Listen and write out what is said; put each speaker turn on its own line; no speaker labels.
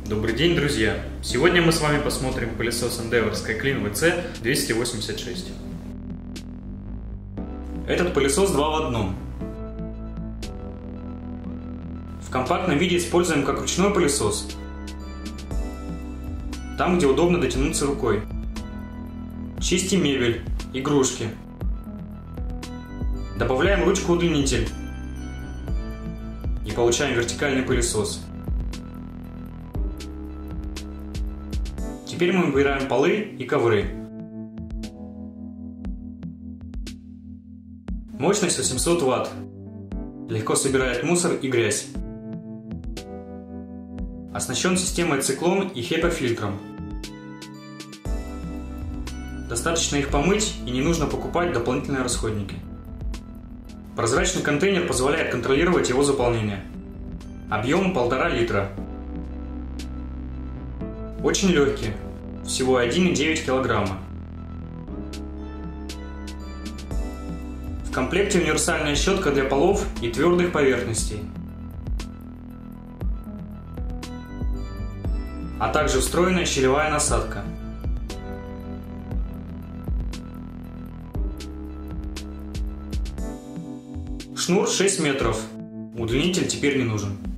Добрый день, друзья! Сегодня мы с вами посмотрим пылесос Endeavour SkyClean VC 286. Этот пылесос 2 в 1. В компактном виде используем как ручной пылесос, там, где удобно дотянуться рукой. Чистим мебель, игрушки. Добавляем ручку-удлинитель и получаем вертикальный пылесос. Теперь мы убираем полы и ковры. Мощность 800 Вт. Легко собирает мусор и грязь. Оснащен системой циклон и HEPA-фильтром. Достаточно их помыть и не нужно покупать дополнительные расходники. Прозрачный контейнер позволяет контролировать его заполнение. Объем 1,5 литра. Очень легкий, всего 1,9 кг. В комплекте универсальная щетка для полов и твердых поверхностей, а также встроенная щелевая насадка. Шнур 6 метров, удлинитель теперь не нужен.